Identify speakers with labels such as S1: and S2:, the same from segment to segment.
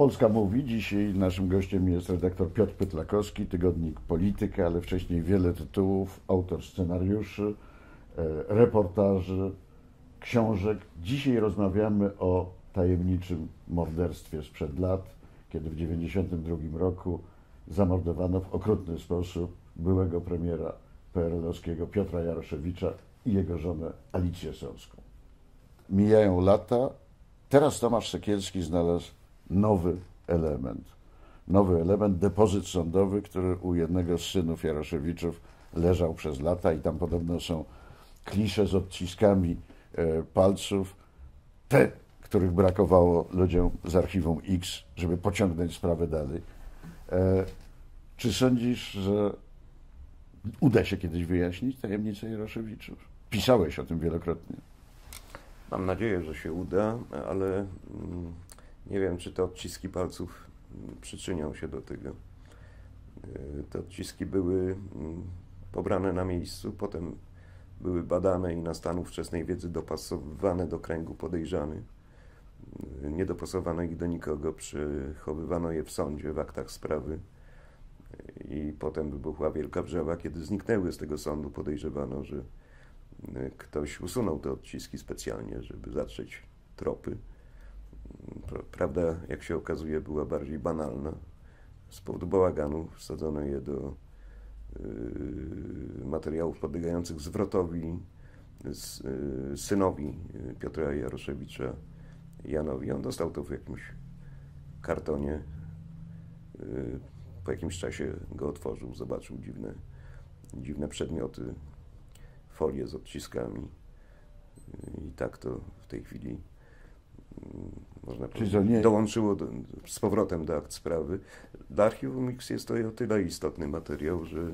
S1: Polska mówi. Dzisiaj naszym gościem jest redaktor Piotr Pytlakowski, tygodnik Polityka, ale wcześniej wiele tytułów, autor scenariuszy, reportaży, książek. Dzisiaj rozmawiamy o tajemniczym morderstwie sprzed lat, kiedy w 1992 roku zamordowano w okrutny sposób byłego premiera PRL-owskiego Piotra Jaroszewicza i jego żonę Alicję Sonską. Mijają lata. Teraz Tomasz Sekielski znalazł nowy element, depozyt sądowy, który u jednego z synów Jaroszewiczów leżał przez lata i tam podobno są klisze z odciskami palców, te, których brakowało ludziom z archiwum X, żeby pociągnąć sprawę dalej. Czy sądzisz, że uda się kiedyś wyjaśnić tajemnicę Jaroszewiczów? Pisałeś o tym wielokrotnie.
S2: Mam nadzieję, że się uda, ale nie wiem, czy te odciski palców przyczynią się do tego. Te odciski były pobrane na miejscu, potem były badane i na stan ówczesnej wiedzy dopasowywane do kręgu podejrzanych. Nie dopasowano ich do nikogo, przechowywano je w sądzie, w aktach sprawy i potem wybuchła wielka wrzawa, kiedy zniknęły z tego sądu. Podejrzewano, że ktoś usunął te odciski specjalnie, żeby zatrzeć tropy. Prawda, jak się okazuje, była bardziej banalna. Z powodu bałaganu wsadzono je do materiałów podlegających zwrotowi synowi Piotra Jaroszewicza, Janowi. On dostał to w jakimś kartonie. Po jakimś czasie go otworzył, zobaczył dziwne przedmioty, folie z odciskami. I tak to w tej chwili można powiedzieć, dołączyło z powrotem do akt sprawy. Dla archiwum X jest to o tyle istotny materiał, że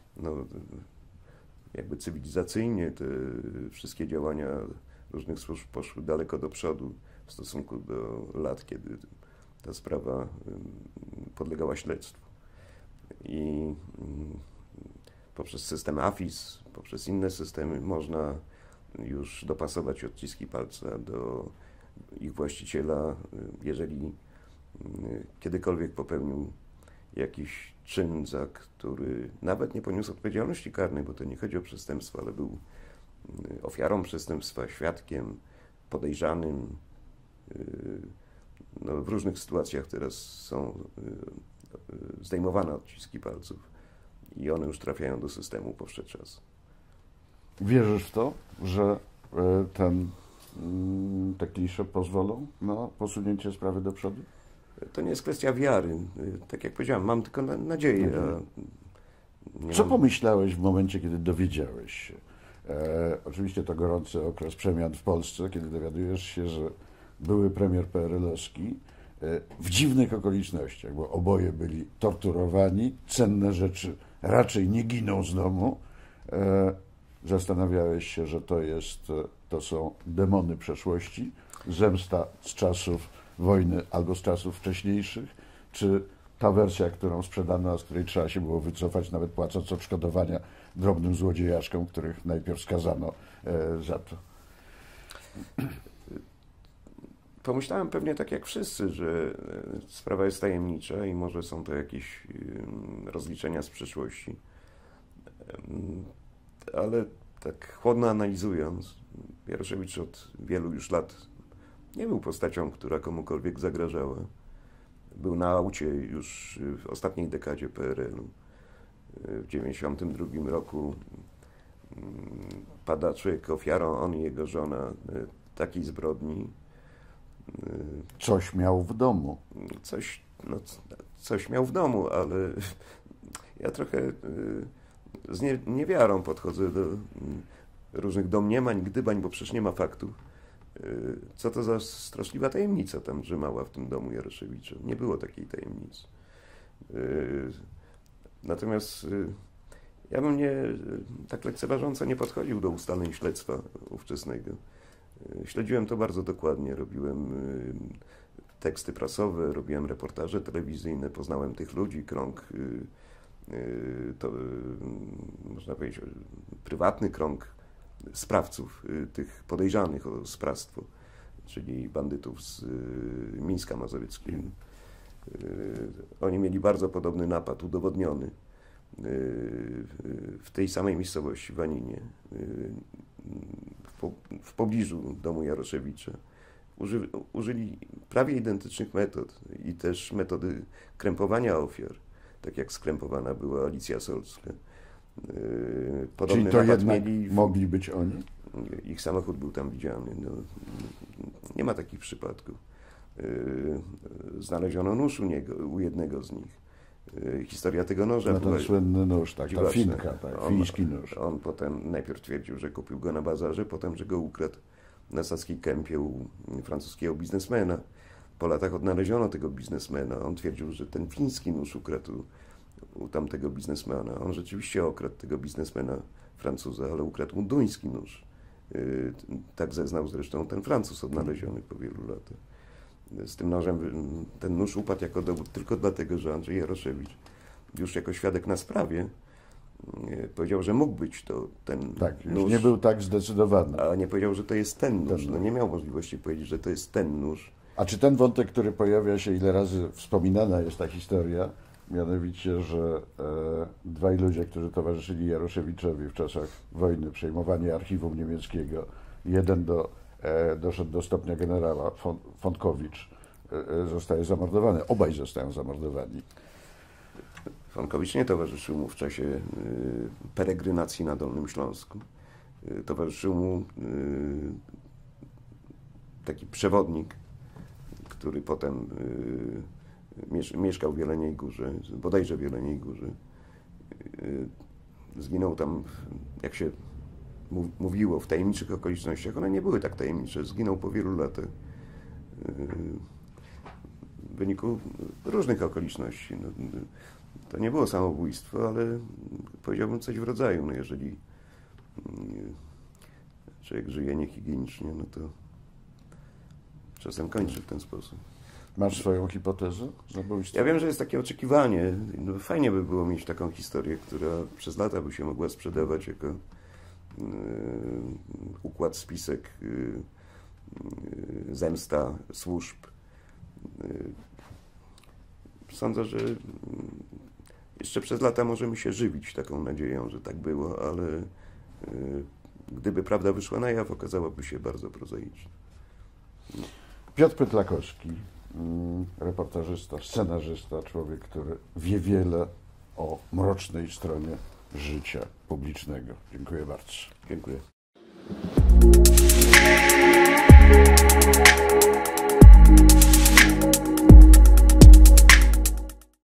S2: jakby cywilizacyjnie te wszystkie działania różnych służb poszły daleko do przodu w stosunku do lat, kiedy ta sprawa podlegała śledztwu. I poprzez system AFIS, poprzez inne systemy można już dopasować odciski palca do ich właściciela, jeżeli kiedykolwiek popełnił jakiś czyn, za który nawet nie poniósł odpowiedzialności karnej, bo to nie chodzi o przestępstwo, ale był ofiarą przestępstwa, świadkiem, podejrzanym. W różnych sytuacjach teraz są zdejmowane odciski palców i one już trafiają do systemu powszedł czas.
S1: Wierzysz w to, że te klisze pozwolą na posunięcie sprawy do przodu?
S2: To nie jest kwestia wiary. Tak jak powiedziałem, mam tylko nadzieję.
S1: Co pomyślałeś w momencie, kiedy dowiedziałeś się? Oczywiście to gorący okres przemian w Polsce, kiedy dowiadujesz się, że były premier PRL-owski w dziwnych okolicznościach, bo oboje byli torturowani, cenne rzeczy raczej nie giną z domu. Zastanawiałeś się, że to są demony przeszłości, zemsta z czasów wojny albo z czasów wcześniejszych, czy ta wersja, którą sprzedano, a z której trzeba się było wycofać, nawet płacąc odszkodowania drobnym złodziejaszkom, których najpierw skazano za to.
S2: Pomyślałem pewnie tak jak wszyscy, że sprawa jest tajemnicza i może są to jakieś rozliczenia z przeszłości. Ale tak chłodno analizując, Jaroszewicz od wielu już lat nie był postacią, która komukolwiek zagrażała. Był na aucie już w ostatniej dekadzie PRL-u. W 1992 roku pada człowiek ofiarą, on i jego żona, takiej zbrodni.
S1: Coś miał w domu.
S2: Coś miał w domu, ale ja trochę z niewiarą podchodzę do różnych domniemań, gdybań, bo przecież nie ma faktów. Co to za straszliwa tajemnica tam drzemała w tym domu Jaroszewicza. Nie było takiej tajemnicy. Natomiast ja bym tak lekceważąco nie podchodził do ustaleń śledztwa ówczesnego. Śledziłem to bardzo dokładnie. Robiłem teksty prasowe, robiłem reportaże telewizyjne, poznałem tych ludzi, krąg, to można powiedzieć, prywatny krąg sprawców, tych podejrzanych o sprawstwo, czyli bandytów z Mińska Mazowieckiego. Oni mieli bardzo podobny napad, udowodniony w tej samej miejscowości, w Aninie, w pobliżu domu Jaroszewicza. Użyli prawie identycznych metod i też metody krępowania ofiar, tak jak skrępowana była Alicja Solska.
S1: Czyli to jednak mogli być oni?
S2: Ich samochód był tam widziany. No, nie ma takich przypadków. Znaleziono nóż u jednego z nich. Historia tego noża
S1: była... ten słynny nóż, tak, ta finka, tak, fiński nóż.
S2: On potem najpierw twierdził, że kupił go na bazarze, potem, że go ukradł na Saskiej Kępie u francuskiego biznesmena. Po latach odnaleziono tego biznesmena. On twierdził, że ten fiński nóż ukradł u tamtego biznesmena. On rzeczywiście okradł tego biznesmena Francuza, ale ukradł mu duński nóż. Tak zeznał zresztą ten Francuz odnaleziony po wielu latach. Z tym nożem ten nóż upadł jako dowód tylko dlatego, że Andrzej Jaroszewicz już jako świadek na sprawie powiedział, że mógł być to ten
S1: tak,
S2: nóż.
S1: Już nie był tak zdecydowany.
S2: A nie powiedział, że to jest ten nóż. No nie miał możliwości powiedzieć, że to jest ten nóż.
S1: A czy ten wątek, który pojawia się, ile razy wspominana jest ta historia, mianowicie, że dwaj ludzie, którzy towarzyszyli Jaroszewiczowi w czasach wojny, przejmowania archiwum niemieckiego, jeden doszedł do stopnia generała, Fonkowicz, zostaje zamordowany. Obaj zostają zamordowani.
S2: Fonkowicz nie towarzyszył mu w czasie peregrynacji na Dolnym Śląsku. Towarzyszył mu taki przewodnik, który potem mieszkał w Jeleniej Górze, bodajże w Jeleniej Górze. Zginął tam, jak się mówiło, w tajemniczych okolicznościach. One nie były tak tajemnicze. Zginął po wielu latach. W wyniku różnych okoliczności. No, to nie było samobójstwo, ale powiedziałbym coś w rodzaju. No, jeżeli człowiek żyje niehigienicznie, no to czasem kończy w ten sposób.
S1: Masz swoją hipotezę zabójstwa?
S2: Ja wiem, że jest takie oczekiwanie. No, fajnie by było mieć taką historię, która przez lata by się mogła sprzedawać jako układ, spisek, zemsta służb. Sądzę, że jeszcze przez lata możemy się żywić taką nadzieją, że tak było, ale gdyby prawda wyszła na jaw, okazałoby się bardzo prozaiczna.
S1: Piotr Pytlakowski, reportażysta, scenarzysta, człowiek, który wie wiele o mrocznej stronie życia publicznego. Dziękuję bardzo.
S2: Dziękuję.